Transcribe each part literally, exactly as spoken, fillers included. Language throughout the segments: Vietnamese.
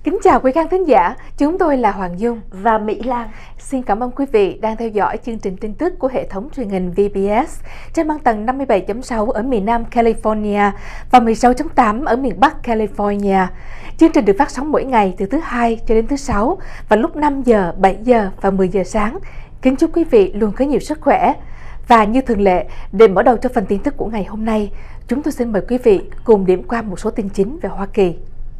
Kính chào quý khán thính giả, chúng tôi là Hoàng Dung và Mỹ Lan. Xin cảm ơn quý vị đang theo dõi chương trình tin tức của hệ thống truyền hình vê bê ét trên băng tần năm mươi bảy chấm sáu ở miền Nam California và mười sáu chấm tám ở miền Bắc California. Chương trình được phát sóng mỗi ngày từ thứ hai cho đến thứ sáu vào lúc năm giờ, bảy giờ và mười giờ sáng. Kính chúc quý vị luôn có nhiều sức khỏe. Và như thường lệ, để mở đầu cho phần tin tức của ngày hôm nay, chúng tôi xin mời quý vị cùng điểm qua một số tin chính về Hoa Kỳ.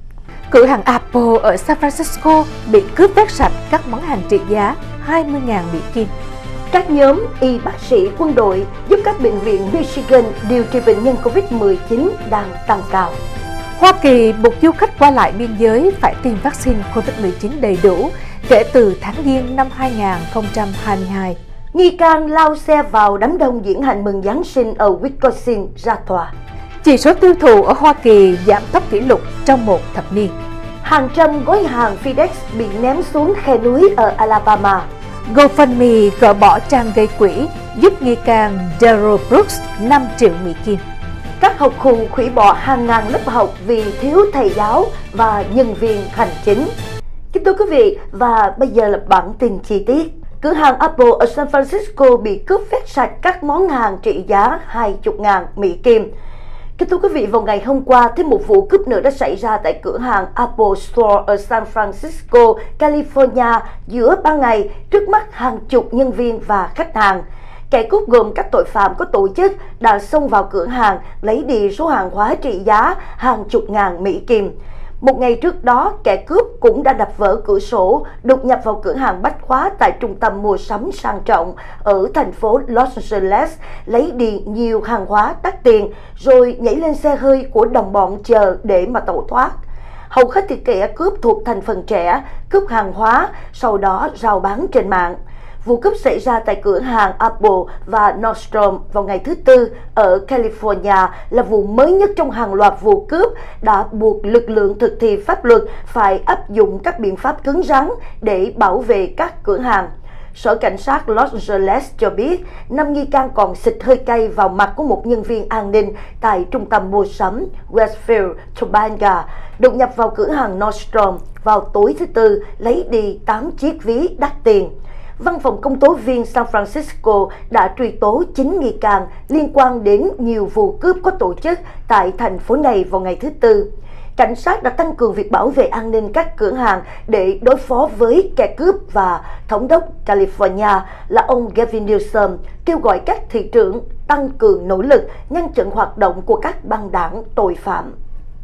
Cửa hàng Apple ở San Francisco bị cướp vét sạch các món hàng trị giá hai mươi nghìn Mỹ Kim. Các nhóm y bác sĩ quân đội giúp các bệnh viện Michigan điều trị bệnh nhân Covid mười chín đang tăng cao. Hoa Kỳ buộc du khách qua lại biên giới phải tiêm vaccine Covid mười chín đầy đủ kể từ tháng Giêng năm hai nghìn không trăm hai mươi hai. Nghi can lao xe vào đám đông diễn hành mừng Giáng sinh ở Wisconsin ra tòa. Chỉ số tiêu thụ ở Hoa Kỳ giảm tốc kỷ lục trong một thập niên. Hàng trăm gói hàng FedEx bị ném xuống khe núi ở Alabama. GoFundMe gỡ bỏ trang gây quỹ giúp nghi can Darrell Brooks năm triệu Mỹ Kim. Các học khu hủy bỏ hàng ngàn lớp học vì thiếu thầy giáo và nhân viên hành chính. Kính thưa quý vị, và bây giờ là bản tin chi tiết. Cửa hàng Apple ở San Francisco bị cướp vét sạch các món hàng trị giá hai mươi nghìn Mỹ Kim. Kính thưa quý vị, vào ngày hôm qua, thêm một vụ cướp nữa đã xảy ra tại cửa hàng Apple Store ở San Francisco, California giữa ban ngày trước mắt hàng chục nhân viên và khách hàng. Kẻ cướp gồm các tội phạm có tổ chức đã xông vào cửa hàng lấy đi số hàng hóa trị giá hàng chục ngàn Mỹ Kim. Một ngày trước đó, kẻ cướp cũng đã đập vỡ cửa sổ, đột nhập vào cửa hàng bách hóa tại trung tâm mua sắm sang trọng ở thành phố Los Angeles, lấy đi nhiều hàng hóa đắt tiền, rồi nhảy lên xe hơi của đồng bọn chờ để mà tẩu thoát. Hầu hết thì kẻ cướp thuộc thành phần trẻ, cướp hàng hóa, sau đó rao bán trên mạng. Vụ cướp xảy ra tại cửa hàng Apple và Nordstrom vào ngày thứ Tư ở California là vụ mới nhất trong hàng loạt vụ cướp đã buộc lực lượng thực thi pháp luật phải áp dụng các biện pháp cứng rắn để bảo vệ các cửa hàng. Sở Cảnh sát Los Angeles cho biết năm nghi can còn xịt hơi cay vào mặt của một nhân viên an ninh tại trung tâm mua sắm Westfield Topanga, đột nhập vào cửa hàng Nordstrom vào tối thứ Tư, lấy đi tám chiếc ví đắt tiền. Văn phòng công tố viên San Francisco đã truy tố chín nghi can liên quan đến nhiều vụ cướp có tổ chức tại thành phố này vào ngày thứ Tư. Cảnh sát đã tăng cường việc bảo vệ an ninh các cửa hàng để đối phó với kẻ cướp, và thống đốc California là ông Gavin Newsom kêu gọi các thị trưởng tăng cường nỗ lực ngăn chặn hoạt động của các băng đảng tội phạm.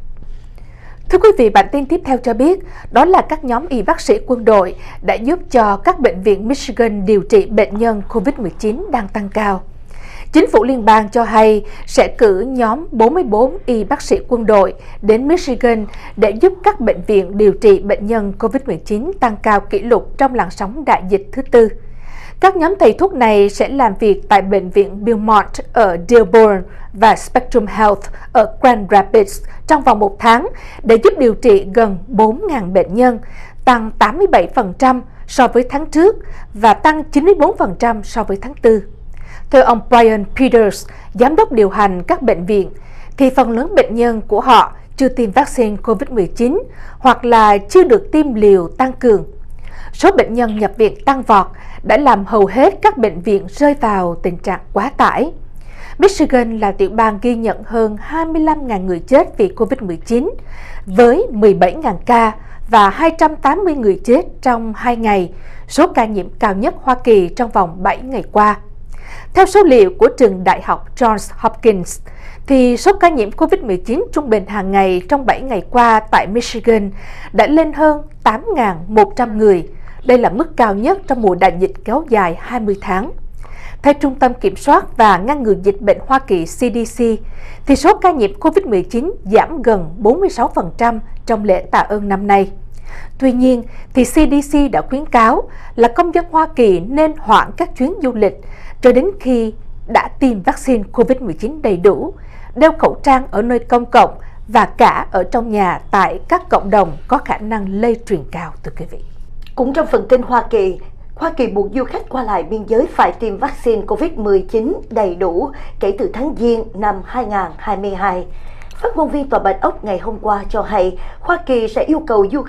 Thưa quý vị, bản tin tiếp theo cho biết đó là các nhóm y bác sĩ quân đội đã giúp cho các bệnh viện Michigan điều trị bệnh nhân Covid mười chín đang tăng cao. Chính phủ liên bang cho hay sẽ cử nhóm bốn mươi bốn y bác sĩ quân đội đến Michigan để giúp các bệnh viện điều trị bệnh nhân Covid mười chín tăng cao kỷ lục trong làn sóng đại dịch thứ tư. Các nhóm thầy thuốc này sẽ làm việc tại bệnh viện Belmont ở Dearborn và Spectrum Health ở Grand Rapids trong vòng một tháng để giúp điều trị gần bốn nghìn bệnh nhân, tăng tám mươi bảy phần trăm so với tháng trước và tăng chín mươi bốn phần trăm so với tháng tư. Theo ông Brian Peters, giám đốc điều hành các bệnh viện, thì phần lớn bệnh nhân của họ chưa tiêm vaccine Covid mười chín hoặc là chưa được tiêm liều tăng cường. Số bệnh nhân nhập viện tăng vọt đã làm hầu hết các bệnh viện rơi vào tình trạng quá tải. Michigan là tiểu bang ghi nhận hơn hai mươi lăm nghìn người chết vì Covid mười chín, với mười bảy nghìn ca và hai trăm tám mươi người chết trong hai ngày, số ca nhiễm cao nhất Hoa Kỳ trong vòng bảy ngày qua. Theo số liệu của trường đại học Johns Hopkins, thì số ca nhiễm Covid mười chín trung bình hàng ngày trong bảy ngày qua tại Michigan đã lên hơn tám nghìn một trăm người. Đây là mức cao nhất trong mùa đại dịch kéo dài hai mươi tháng. Theo Trung tâm Kiểm soát và Ngăn ngừa Dịch bệnh Hoa Kỳ C D C, thì số ca nhiễm Covid mười chín giảm gần bốn mươi sáu phần trăm trong lễ tạ ơn năm nay. Tuy nhiên, thì C D C đã khuyến cáo là công dân Hoa Kỳ nên hoãn các chuyến du lịch cho đến khi đã tiêm vaccine Covid mười chín đầy đủ, đeo khẩu trang ở nơi công cộng và cả ở trong nhà tại các cộng đồng có khả năng lây truyền cao. Thưa quý vị. Cũng trong phần tin Hoa Kỳ, Hoa Kỳ buộc du khách qua lại biên giới phải tiêm vaccine Covid mười chín đầy đủ kể từ tháng Giêng năm hai nghìn không trăm hai mươi hai. Phát ngôn viên Tòa Bạch Ốc ngày hôm qua cho hay Hoa Kỳ sẽ yêu cầu du khách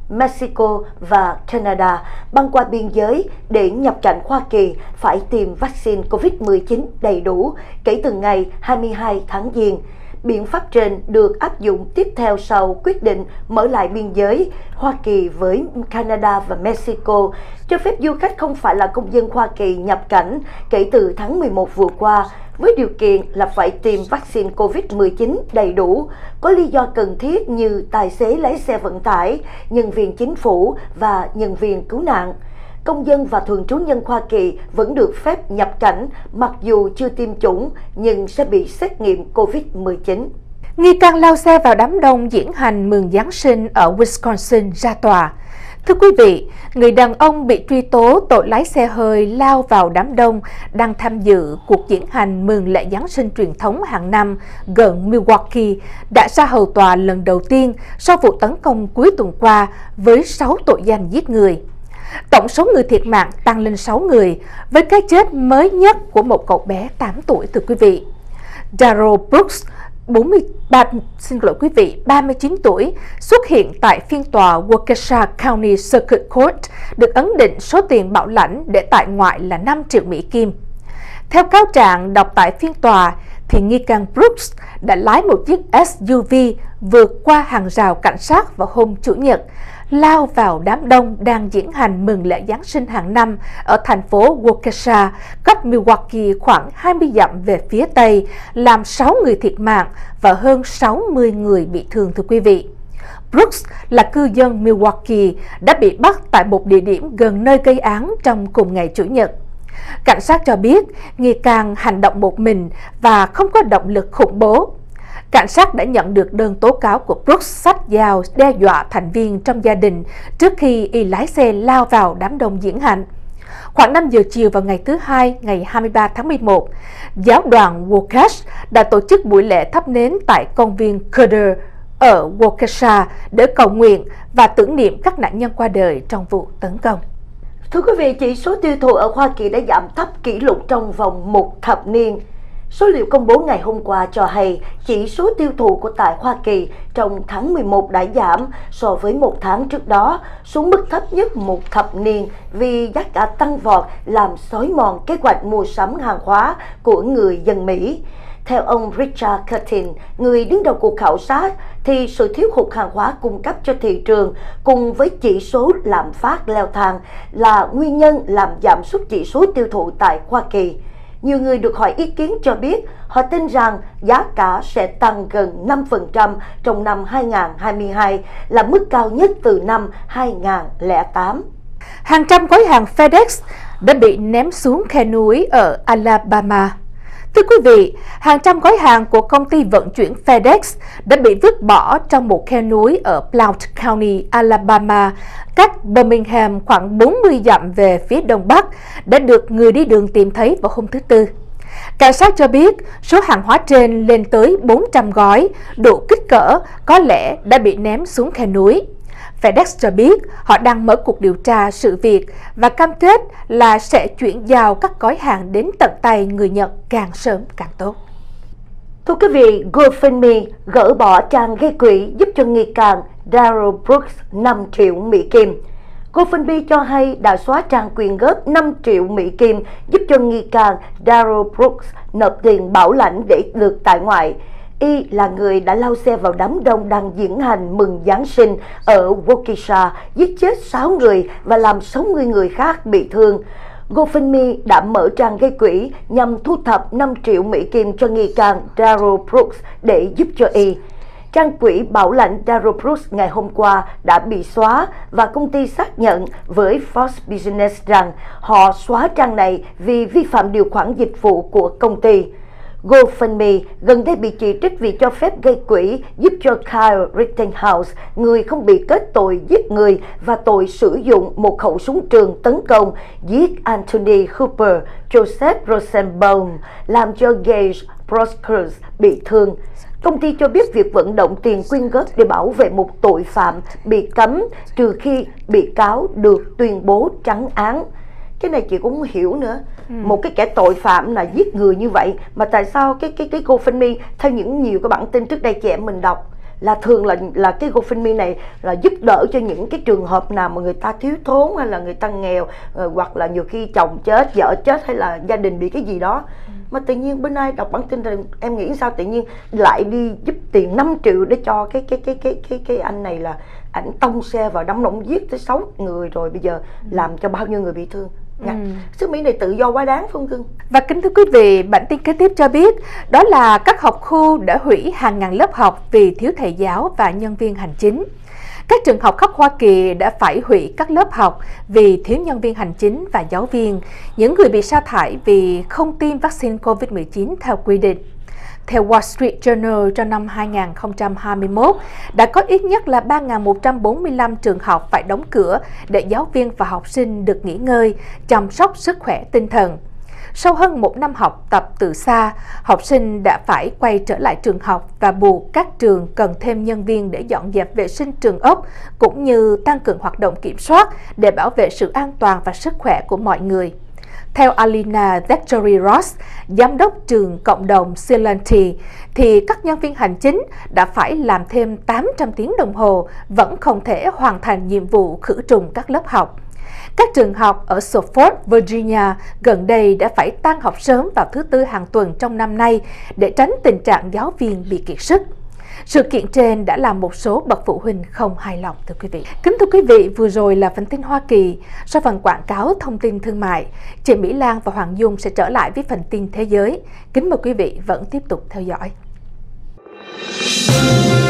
Mexico và Canada băng qua biên giới để nhập cảnh Hoa Kỳ phải tiêm vaccine Covid mười chín đầy đủ kể từ ngày hai mươi hai tháng Giêng. Biện pháp trên được áp dụng tiếp theo sau quyết định mở lại biên giới Hoa Kỳ với Canada và Mexico, cho phép du khách không phải là công dân Hoa Kỳ nhập cảnh kể từ tháng mười một vừa qua, với điều kiện là phải tiêm vaccine Covid mười chín đầy đủ, có lý do cần thiết như tài xế lái xe vận tải, nhân viên chính phủ và nhân viên cứu nạn. Công dân và thường trú nhân Hoa Kỳ vẫn được phép nhập cảnh mặc dù chưa tiêm chủng nhưng sẽ bị xét nghiệm Covid mười chín. Nghi can lao xe vào đám đông diễn hành mừng Giáng sinh ở Wisconsin ra tòa. Thưa quý vị, người đàn ông bị truy tố tội lái xe hơi lao vào đám đông đang tham dự cuộc diễn hành mừng lễ Giáng sinh truyền thống hàng năm gần Milwaukee đã ra hầu tòa lần đầu tiên sau vụ tấn công cuối tuần qua với sáu tội danh giết người. Tổng số người thiệt mạng tăng lên sáu người, với cái chết mới nhất của một cậu bé tám tuổi, thưa quý vị. Darrell Brooks, bốn mươi ba, xin lỗi quý vị, ba mươi chín tuổi, xuất hiện tại phiên tòa Waukesha County Circuit Court, được ấn định số tiền bảo lãnh để tại ngoại là năm triệu Mỹ Kim. Theo cáo trạng đọc tại phiên tòa, thì nghi can Brooks đã lái một chiếc ét u vê vượt qua hàng rào cảnh sát vào hôm Chủ nhật, lao vào đám đông đang diễn hành mừng lễ Giáng sinh hàng năm ở thành phố Waukesha, cách Milwaukee khoảng hai mươi dặm về phía Tây, làm sáu người thiệt mạng và hơn sáu mươi người bị thương, thưa quý vị. Brooks là cư dân Milwaukee đã bị bắt tại một địa điểm gần nơi gây án trong cùng ngày Chủ nhật. Cảnh sát cho biết nghi can hành động một mình và không có động lực khủng bố. Cảnh sát đã nhận được đơn tố cáo của Brooks xách dao đe dọa thành viên trong gia đình trước khi y lái xe lao vào đám đông diễn hành. Khoảng năm giờ chiều vào ngày thứ Hai, ngày hai mươi ba tháng mười một, giáo đoàn Waukesha đã tổ chức buổi lễ thắp nến tại công viên Cedar ở Waukesha để cầu nguyện và tưởng niệm các nạn nhân qua đời trong vụ tấn công. Thưa quý vị, chỉ số tiêu thụ ở Hoa Kỳ đã giảm thấp kỷ lục trong vòng một thập niên. Số liệu công bố ngày hôm qua cho hay chỉ số tiêu thụ của tại Hoa Kỳ trong tháng mười một đã giảm so với một tháng trước đó xuống mức thấp nhất một thập niên vì giá cả tăng vọt làm xói mòn kế hoạch mua sắm hàng hóa của người dân Mỹ. Theo ông Richard Curtin, người đứng đầu cuộc khảo sát, thì sự thiếu hụt hàng hóa cung cấp cho thị trường cùng với chỉ số lạm phát leo thang là nguyên nhân làm giảm sút chỉ số tiêu thụ tại Hoa Kỳ. Nhiều người được hỏi ý kiến cho biết họ tin rằng giá cả sẽ tăng gần năm phần trăm trong năm hai nghìn không trăm hai mươi hai, là mức cao nhất từ năm hai nghìn không trăm lẻ tám. Hàng trăm gói hàng FedEx đã bị ném xuống khe núi ở Alabama. Thưa quý vị, hàng trăm gói hàng của công ty vận chuyển FedEx đã bị vứt bỏ trong một khe núi ở Blount County, Alabama, cách Birmingham khoảng bốn mươi dặm về phía đông bắc, đã được người đi đường tìm thấy vào hôm thứ Tư. Cảnh sát cho biết số hàng hóa trên lên tới bốn trăm gói, đủ kích cỡ có lẽ đã bị ném xuống khe núi. FedEx cho biết họ đang mở cuộc điều tra sự việc và cam kết là sẽ chuyển giao các gói hàng đến tận tay người nhận càng sớm càng tốt. Thưa quý vị, GoFundMe gỡ bỏ trang gây quỹ giúp cho nghi can Darrell Brooks năm triệu Mỹ Kim. GoFundMe cho hay đã xóa trang quyên góp năm triệu Mỹ Kim giúp cho nghi can Darrell Brooks nộp tiền bảo lãnh để được tại ngoại. Y là người đã lao xe vào đám đông đang diễn hành mừng Giáng sinh ở Waukesha, giết chết sáu người và làm sáu mươi người khác bị thương. GoFundMe đã mở trang gây quỹ nhằm thu thập năm triệu Mỹ Kim cho nghi can Darrell Brooks để giúp cho Y. Trang quỹ bảo lãnh Darrell Brooks ngày hôm qua đã bị xóa và công ty xác nhận với Fox Business rằng họ xóa trang này vì vi phạm điều khoản dịch vụ của công ty. GoFundMe gần đây bị chỉ trích vì cho phép gây quỹ giúp cho Kyle Rittenhouse, người không bị kết tội giết người và tội sử dụng một khẩu súng trường tấn công giết Anthony Hooper, Joseph Rosenbaum, làm cho Gage Prosperous bị thương. Công ty cho biết việc vận động tiền quyên góp để bảo vệ một tội phạm bị cấm trừ khi bị cáo được tuyên bố trắng án. Cái này chị cũng không hiểu nữa. Ừ. Một cái kẻ tội phạm là giết người như vậy mà tại sao cái cái cái GoFundMe, theo những nhiều cái bản tin trước đây chị em mình đọc, là thường là là cái GoFundMe này là giúp đỡ cho những cái trường hợp nào mà người ta thiếu thốn, hay là người ta nghèo, hoặc là nhiều khi chồng chết, vợ chết, hay là gia đình bị cái gì đó. Ừ. Mà tự nhiên bữa nay đọc bản tin thì em nghĩ sao tự nhiên lại đi giúp tiền năm triệu để cho cái cái cái cái cái cái anh này, là ảnh tông xe vào đâm lộn giết tới sáu người rồi, bây giờ ừ. làm cho bao nhiêu người bị thương. Ừ. Xứ Mỹ này tự do quá đáng, Phương Cưng. Và kính thưa quý vị, bản tin kế tiếp cho biết đó là các học khu đã hủy hàng ngàn lớp học vì thiếu thầy giáo và nhân viên hành chính. Các trường học khắp Hoa Kỳ đã phải hủy các lớp học vì thiếu nhân viên hành chính và giáo viên, những người bị sa thải vì không tiêm vaccine Covid mười chín theo quy định. Theo Wall Street Journal, trong năm hai nghìn không trăm hai mươi mốt, đã có ít nhất là ba nghìn một trăm bốn mươi lăm trường học phải đóng cửa để giáo viên và học sinh được nghỉ ngơi, chăm sóc sức khỏe tinh thần. Sau hơn một năm học tập từ xa, học sinh đã phải quay trở lại trường học và buộc các trường cần thêm nhân viên để dọn dẹp vệ sinh trường ốc, cũng như tăng cường hoạt động kiểm soát để bảo vệ sự an toàn và sức khỏe của mọi người. Theo Alina Zachary-Ross, giám đốc trường cộng đồng Celanti, thì các nhân viên hành chính đã phải làm thêm tám trăm tiếng đồng hồ, vẫn không thể hoàn thành nhiệm vụ khử trùng các lớp học. Các trường học ở Suffolk, Virginia gần đây đã phải tan học sớm vào thứ Tư hàng tuần trong năm nay để tránh tình trạng giáo viên bị kiệt sức. Sự kiện trên đã làm một số bậc phụ huynh không hài lòng, thưa quý vị. Kính thưa quý vị, vừa rồi là phần tin Hoa Kỳ. Sau phần quảng cáo thông tin thương mại, chị Mỹ Lan và Hoàng Dung sẽ trở lại với phần tin thế giới. Kính mời quý vị vẫn tiếp tục theo dõi.